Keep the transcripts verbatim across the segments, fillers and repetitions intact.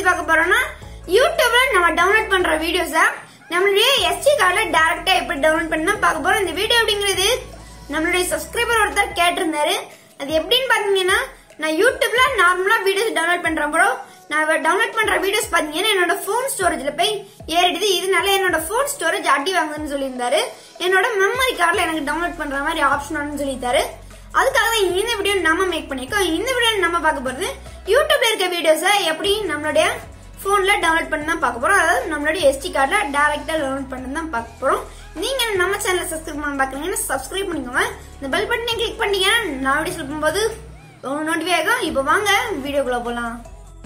பார்க்க போறோம்னா யூடியூப்ல நம்ம டவுன்லோட் பண்ற வீடியோஸ நம்மளுடைய எஸ்டி கார்டுல டைரக்டா எப்படி டவுன்லோட் பண்ணா பார்க்க போறோம். இந்த வீடியோ அப்படிங்கிறது நம்மளுடைய சப்ஸ்கிரைபர் ஒருத்தர் கேட்டிருந்தாரு. அது எப்படின்னு பாத்தீங்கன்னா, நான் யூடியூப்ல நார்மலா வீடியோஸ் டவுன்லோட் பண்றேன் ப்ரோ. நான் டவுன்லோட் பண்ற வீடியோஸ் பாத்தீங்கன்னா என்னோட போன் ஸ்டோரேஜ்ல போய் ஏறிடுது. இதனால என்னோட போன் ஸ்டோரேஜ் அடி வாங்குதுன்னு சொல்லியிருந்தாரு. என்னோட மெமரி கார்டுல எனக்கு டவுன்லோட் பண்ற மாதிரி ஆப்ஷன் ஒன்னு சொல்லிட்டாரு. அதுக்காக தான் இந்த வீடியோ நம்ம மேக் பண்ணிருக்கோம். இந்த வீடியோ நம்ம பார்க்க போறது யூடியூப்ல இருக்க வீடியோஸை எப்படி நம்மளுடைய போன்ல டவுன்லோட் பண்ணி தான் பார்க்க போறோம். அதாவது நம்மளுடைய எஸ்டி கார்டுல டைரக்டா டவுன்லோட் பண்ணி தான் பார்க்க போறோம். நீங்க நம்ம சேனலை சப்ஸ்கிரைப் பண்ண பாக்குறீங்கன்னா சப்ஸ்கிரைப் பண்ணிக்கோங்க. இந்த பெல் பட்டனை கிளிக் பண்ணீங்கன்னா நான் வீடியோ சொல்லும்போது நோட்டிஃபை ஆகும். இப்போ வாங்க வீடியோக்குள்ள போலாம்.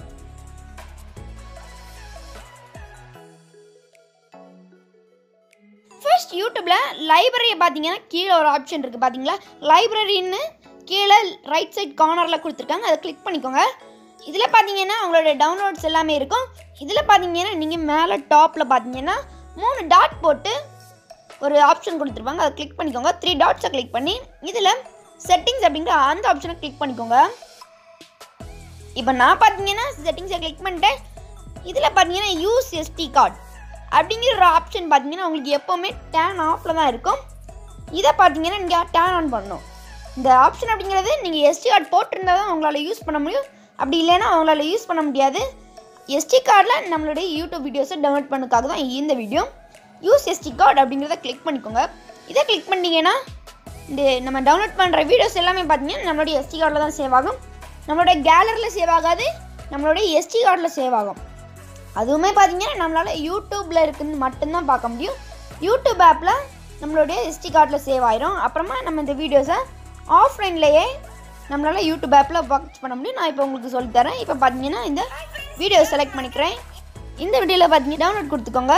ஃபர்ஸ்ட் யூடியூப்ல லைப்ரரியை பார்த்தீங்கன்னா கீழே ஒரு ஆப்ஷன் இருக்கு பாத்தீங்களா, லைப்ரரின்னு கீழே ரைட் சைட் கார்னர்ல கொடுத்துருக்காங்க. அதை கிளிக் பண்ணிக்கோங்க. இதுல பாத்தீங்கன்னா உங்களோட டவுன்லோட்ஸ் எல்லாமே இருக்கும். இதுல பாத்தீங்கன்னா நீங்க மேல டாப்ல பாத்தீங்கன்னா மூணு டாட் போட்டு ஒரு ஆப்ஷன் கொடுத்துருப்பாங்க. அதை கிளிக் பண்ணிக்கோங்க. த்ரீ டாட்ஸை கிளிக் பண்ணி இதுல செட்டிங்ஸ் அப்படிங்கிற அந்த ஆப்ஷனை கிளிக் பண்ணிக்கோங்க. இப்போ நான் பாத்தீங்கன்னா செட்டிங்ஸை கிளிக் பண்ணிட்டேன். இதுல பாத்தீங்கன்னா யூஸ் எஸ்டி கார்டு அப்படிங்கிற ஒரு ஆப்ஷன் பார்த்தீங்கன்னா உங்களுக்கு எப்போவுமே டேன் ஆஃபில் தான் இருக்கும். இதை பார்த்தீங்கன்னா நீங்கள் டேன் ஆன் பண்ணணும். இந்த ஆப்ஷன் அப்படிங்கிறது நீங்கள் எஸ்டி கார்டு போட்டிருந்தா தான் உங்களால் யூஸ் பண்ண முடியும். அப்படி இல்லைன்னா அவங்களால யூஸ் பண்ண முடியாது. எஸ்டி கார்டில் நம்மளுடைய யூடியூப் வீடியோஸை டவுன்லோட் பண்ணதுக்காக தான் இந்த வீடியோ. யூஸ் எஸ்டி கார்டு அப்படிங்கிறத கிளிக் பண்ணிக்கோங்க. இதை கிளிக் பண்ணிங்கன்னா இந்த நம்ம டவுன்லோட் பண்ணுற வீடியோஸ் எல்லாமே பார்த்தீங்கன்னா நம்மளுடைய எஸ்டி கார்டில் தான் சேவ் ஆகும். நம்மளுடைய கேலரியில் சேவ் ஆகாது, நம்மளுடைய எஸ்டி கார்டில் சேவ் ஆகும். அதுவுமே பார்த்தீங்கன்னா நம்மளால் யூடியூப்பில் இருக்குன்னு மட்டும்தான் பார்க்க முடியும். யூடியூப் ஆப்பில் நம்மளுடைய எஸ்டி கார்டில் சேவ் ஆயிரும். அப்புறமா நம்ம இந்த வீடியோஸை ஆஃப்லைன்லேயே நம்மளால் யூடியூப் ஆப்பில் வாட்ச் பண்ண முடியும். நான் இப்போ உங்களுக்கு சொல்லித்தரேன். இப்போ பார்த்தீங்கன்னா இந்த வீடியோ செலக்ட் பண்ணிக்கிறேன். இந்த வீடியோவில் பார்த்தீங்கன்னா டவுன்லோட் கொடுத்துக்கோங்க.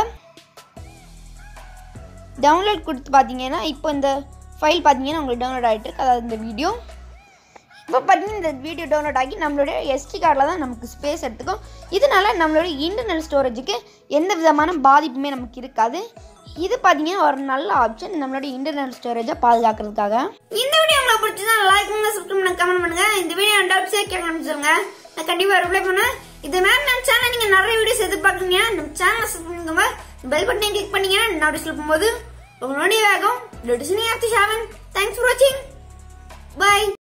டவுன்லோட் கொடுத்து பார்த்தீங்கன்னா இப்போ இந்த ஃபைல் பார்த்தீங்கன்னா உங்களுக்கு டவுன்லோட் ஆகிட்டு இருக்கு. அதாவது இந்த வீடியோ இப்போ பார்த்தீங்கன்னா இந்த வீடியோ டவுன்லோட் ஆகி நம்மளுடைய எஸ்டி கார்டில் தான் நமக்கு ஸ்பேஸ் எடுத்துக்கும். இதனால நம்மளுடைய இன்டர்னல் ஸ்டோரேஜுக்கு எந்த விதமான பாதிப்புமே நமக்கு இருக்காது. இது பார்த்தீங்கன்னா ஒரு நல்ல ஆப்ஷன் நம்மளுடைய இன்டர்னல் ஸ்டோரேஜை பாதுகாக்கிறதுக்காக. இந்த வீடியோ உங்களுக்கு பிடிச்சதா லைக் பண்ணுங்க, சப்ஸ்கிரைப் பண்ணுங்க, கமெண்ட் பண்ணுங்க. இந்த வீடியோ டவுட்ஸ் கேட்க ஆரம்பிச்சிருங்க. நான் கண்டிப்பாக ரிப்ளை பண்ணுவேன். இது மாதிரி நம்ம சேனல் நீங்கள் நிறைய வீடியோஸ் எதிர்பார்க்குறீங்க, நம்ம சேனலை சப்ஸ்கிரைப் பண்ணிக்கோங்க. பெல் பட்டனை கிளிக் பண்ணீங்கன்னா நான் வீடியோஸ் சொல்லும்போது உங்களோட வேகம். Thanks for watching. Bye.